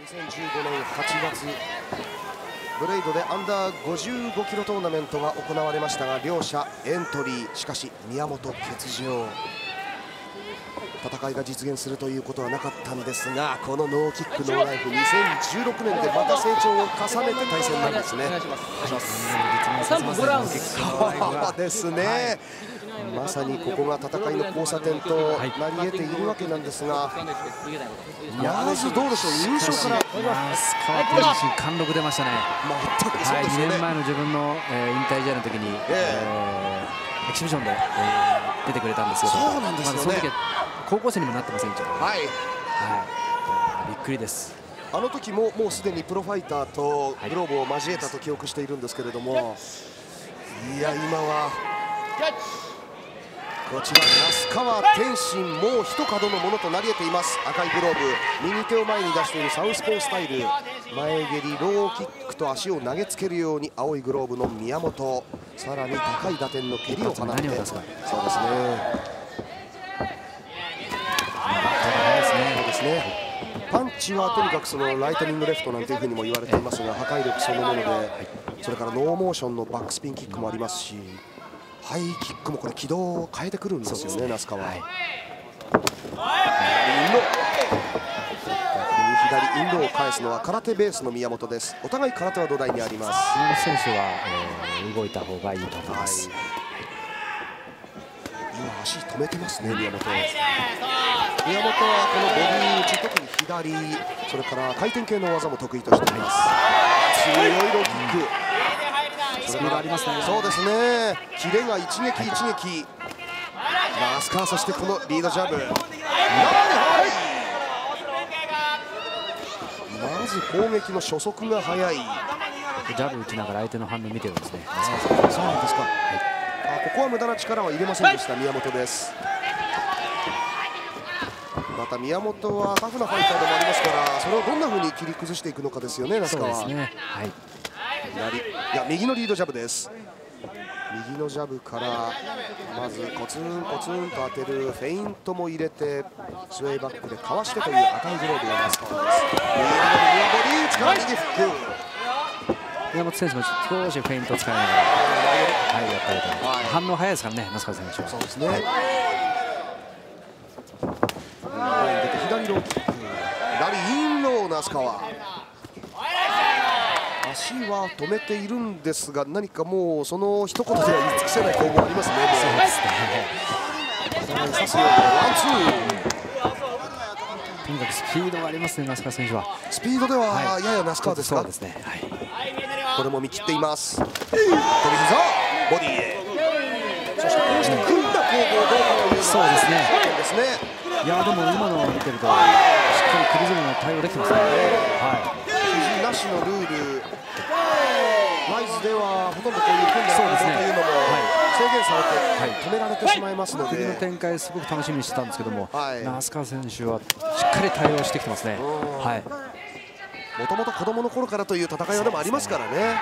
2015年8月ブレイドでアンダー55キロトーナメントが行われましたが、両者エントリー、しかし宮本欠場、戦いが実現するということはなかったんですが、このノーキックノーライフ2016年でまた成長を重ねて対戦なんですね。そうですね、まさにここが戦いの交差点となり得ているわけなんですが、まずどうでしょう、優勝からスカート自身貫禄出ましたね。 全くそうですよね。 2年前の自分の引退試合の時にエキシビションで出てくれたんですけど、 そうなんですよね。 その時は高校生にもなってませんけど、 はい、 びっくりです。 あの時ももうすでにプロファイターとグローブを交えたと記憶しているんですけれども、いや今はこちら那須川天心、もう一角のものとなり得ています。赤いグローブ、右手を前に出しているサウスポースタイル、前蹴りローキックと足を投げつけるように青いグローブの宮本、さらに高い打点の蹴りを放って、そうですね、そうですね。パンチはとにかくそのライトニングレフトなんていうふうにも言われていますが、破壊力そのもので、それからノーモーションのバックスピンキックもありますし、ハイキックもこれ軌道を変えてくるんですよね、那須川。左インドを返すのは空手ベースの宮本です。お互い空手は土台にあります。 宮本選手は、動いた方がいいと思います。 今足止めてますね、宮本。宮本はこのボディ打ち、特に左、それから回転系の技も得意としています。強いローキック、 スピードありますね。 そうですね、キレが一撃一撃。那須川、そしてこのリードジャブ、まず攻撃の初速が速い。 ジャブ打ちながら相手の反応を見てるんですね。 そうなんですか。ここは無駄な力は入れませんでした宮本です。また宮本はタフなファイターでもありますから、それをどんな風に切り崩していくのかですよね、那須川は。そうですね、はい、右のリードジャブです。右のジャブからまずコツンコツンと当てるフェイントも入れて、スウェイバックでかわしてという赤いグローブが那須川です。右ボディ内から右フック。 宮本選手も少しフェイントを使いながら、やったりと、反応早いですからね、那須川選手は。そうですね、左ローキック、 左インロー、那須川。足は止めているんですが、何かもうその一言では言い尽くせない攻防ありますね。そうですね。刺すようにワンツー。 とにかくスピードがありますね、那須川選手は。 スピードではやや那須川ですか。 そうですね。 これも見切っています。飛び膝、ボディへ。そしてこうして組んだ攻防どうかという。 そうですね。 ですね。 いやでも今のを見てるとしっかりクリズムの対応できてますね。 肘なしのルール、ライズではほとんどこういう組んだ攻防というのも制限されて止められてしまいますので、 次の展開すごく楽しみにしてたんですけども、那須川選手はしっかり対応してきてますね。 もともと子供の頃からという戦いはでもありますからね。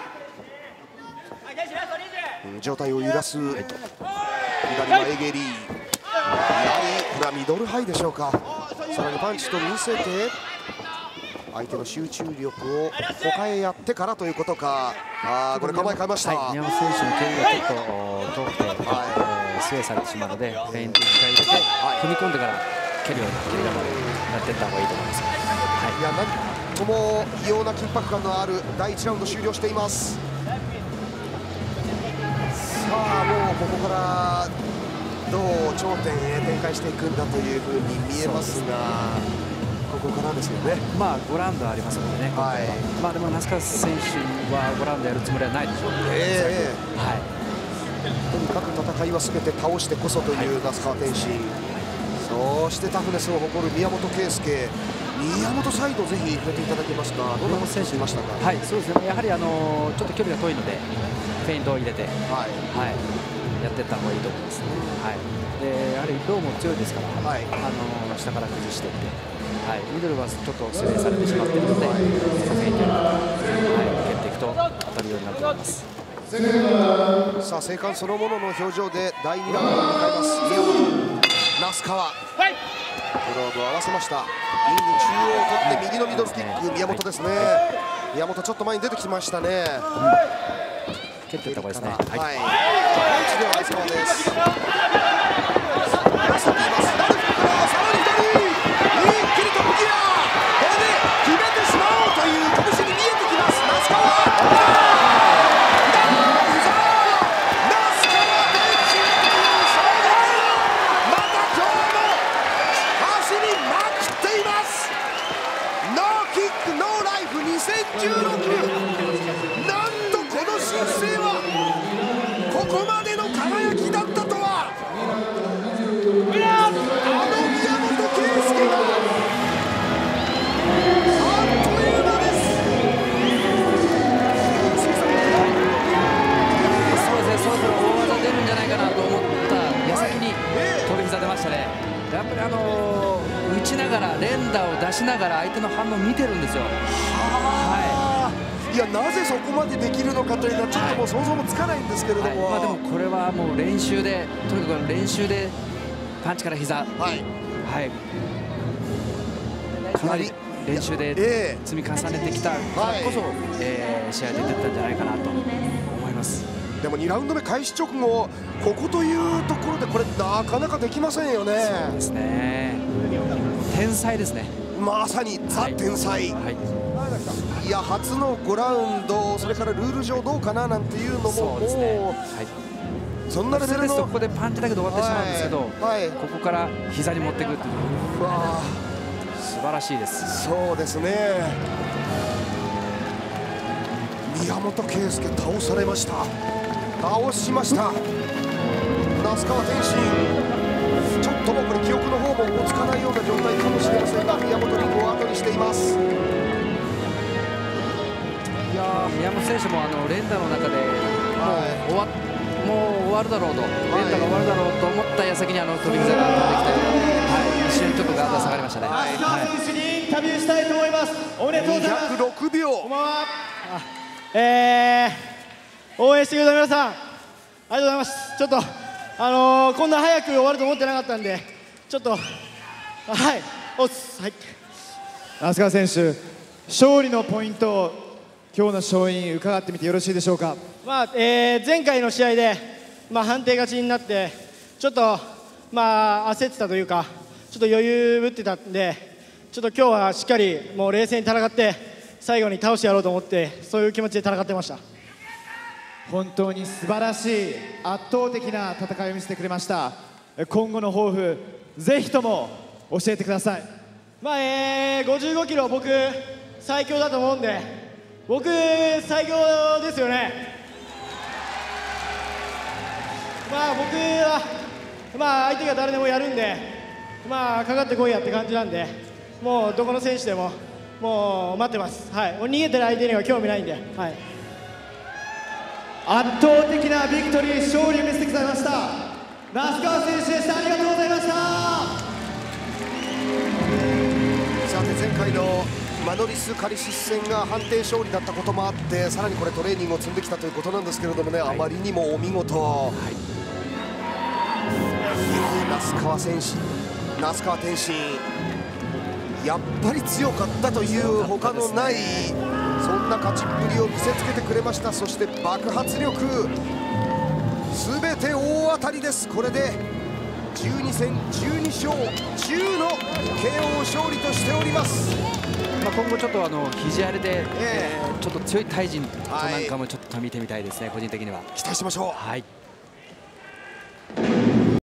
状態を揺らす左前蹴り、これはミドルハイでしょうか。さらにパンチと見せて相手の集中力を他へやってからということか。これ構え変えました。 宮本選手の蹴りがちょっと遠くてスウェイされてしまうので、フェイント1回入れて踏み込んでから蹴り球でやっていった方がいいと思います。 いや、なんとも異様な緊迫感のある第1ラウンド終了しています。さあもうここからどう頂点へ展開していくんだというふうに見えますが、ここからですよね。 5ラウンドありますのでね。でも那須川選手は5ラウンドやるつもりはないでしょうね。 とにかく戦いはすべて倒してこそという那須川天心、そしてタフネスを誇る宮本圭介。宮本サイドぜひ触れていただけますか。どんな選手いましたか。 そうですね、やはりちょっと距離が遠いのでフェイントを入れて、やっていった方がいいと思います。でやはりローも強いですから、下から崩していって、ミドルはちょっとスウェイされてしまっているので、フェイント蹴っていくと当たるようになると思います。 さあ静観そのものの表情で第2ラウンドを迎えます。宮本、那須川、グローブを合わせました。リング中央を取って右のミミドルキック、宮本ですね。宮本ちょっと前に出てきましたね。 蹴っていった方がいいですね。 はい。パンチでは相川です。痩せています。ラルフからさらに左。一気にトップギア。これで決めてしまおうという拳に見えてきます。那須川。那須川天心という勝負。また今日も走りまくっています。ノーキックノーライフ2016。なんとこの新星はここまでの輝きだったとは。あの宮本圭介があっという間です。 そうですね、そろそろ大技出るんじゃないかなと思った矢先に飛び膝出ましたね。やっぱり打ちながら連打を出しながら相手の反応を見てるんですよ。 いや、なぜそこまでできるのかというのはちょっともう想像もつかないんですけれども、 まあでもこれはもう練習で、とにかく練習でパンチから膝、かなり練習で積み重ねてきたからこそ、試合で出たんじゃないかなと思います。 でも2ラウンド目開始直後、ここというところでこれなかなかできませんよね。 そうですね、天才ですね。 まさにザ天才。いや、初の5ラウンド、それからルール上どうかななんていうのも、もうそんなレベルの、 ここでパンチだけで終わってしまうんですけど、ここから膝に持っていくっていうのは素晴らしいです。 そうですね。宮本圭介倒されました。倒しました。那須川天心、ちょっともうこれ記憶の方も追いつかないような状態かもしれませんが、宮本リングを後にしています。 いや、宮本選手も連打の中でもう終わるだろうと、連打が終わるだろうと思った矢先に飛び膝が飛んできたので、一瞬ちょっとガードが下がりましたね。 那須川選手にインタビューしたいと思います。おめでとうございます。 206秒。 こんばんは。応援してくれた皆さん、ありがとうございます。ちょっとこんな早く終わると思ってなかったんで、ちょっと那須川選手、勝利のポイントを今日の勝因伺ってみてよろしいでしょうか。 前回の試合で、判定勝ちになってちょっと焦ってたというか、ちょっと余裕ぶってたんで、ちょっと今日はしっかりもう冷静に戦って最後に倒してやろうと思って、そういう気持ちで戦ってました。 本当に素晴らしい圧倒的な戦いを見せてくれました。今後の抱負、ぜひとも教えてください。 55キロ僕最強だと思うんで、僕最強ですよね。僕は相手が誰でもやるんで、かかってこいやって感じなんで、もうどこの選手でももう待ってます。逃げてる相手には興味ないんで。 圧倒的なビクトリー、勝利を見せてくださいました那須川選手でした。ありがとうございました。 さて、前回のマノリス・カリシス戦が判定勝利だったこともあって、さらにこれトレーニングを積んできたということなんですけれどもね、あまりにもお見事。那須川選手、那須川天心、やっぱり強かったという他のない、そんな勝ちっぷりを見せつけてくれました。そして爆発力、すべて大当たりです。これで12戦12勝10の KO 勝利としております。 今後ちょっと肘荒れで、ちょっと強い対人となんかもちょっと見てみたいですね、個人的には。 期待しましょう。 はい。